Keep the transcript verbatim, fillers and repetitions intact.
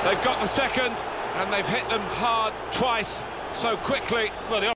They've got the second, and they've hit them hard twice so quickly. Well, the